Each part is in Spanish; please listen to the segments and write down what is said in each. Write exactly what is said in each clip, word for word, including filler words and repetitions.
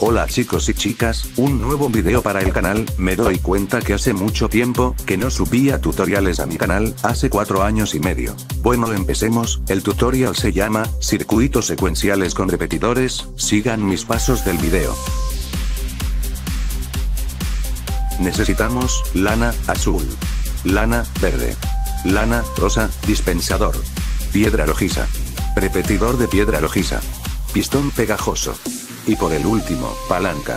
Hola chicos y chicas, un nuevo video para el canal. Me doy cuenta que hace mucho tiempo que no subía tutoriales a mi canal, hace cuatro años y medio. Bueno, empecemos. El tutorial se llama circuitos secuenciales con repetidores. Sigan mis pasos del video. Necesitamos lana azul, lana verde, lana rosa, dispensador, piedra rojiza, repetidor de piedra rojiza, pistón pegajoso. Y por el último, palanca.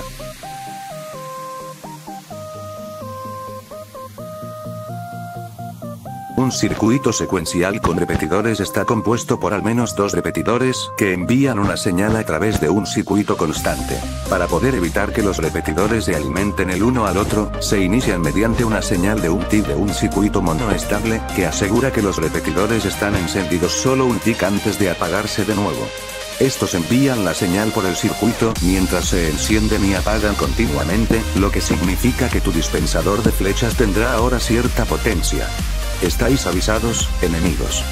Un circuito secuencial con repetidores está compuesto por al menos dos repetidores, que envían una señal a través de un circuito constante. Para poder evitar que los repetidores se alimenten el uno al otro, se inician mediante una señal de un tic de un circuito monoestable, que asegura que los repetidores están encendidos solo un tic antes de apagarse de nuevo. Estos envían la señal por el circuito mientras se encienden y apagan continuamente, lo que significa que tu dispensador de flechas tendrá ahora cierta potencia. ¿Estáis avisados, enemigos?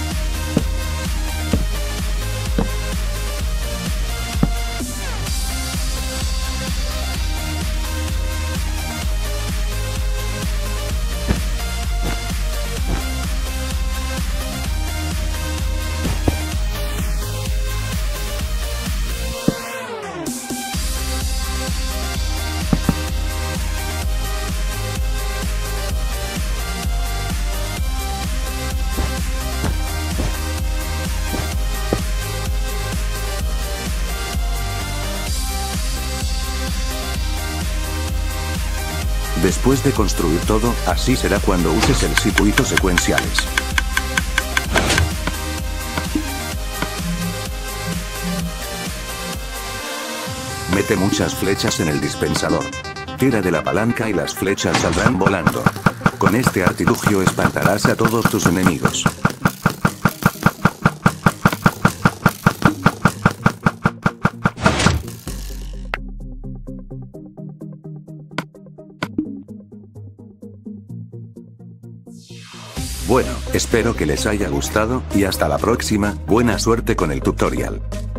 Después de construir todo, así será cuando uses el circuito secuenciales. Mete muchas flechas en el dispensador. Tira de la palanca y las flechas saldrán volando. Con este artilugio espantarás a todos tus enemigos. Bueno, espero que les haya gustado, y hasta la próxima. Buena suerte con el tutorial.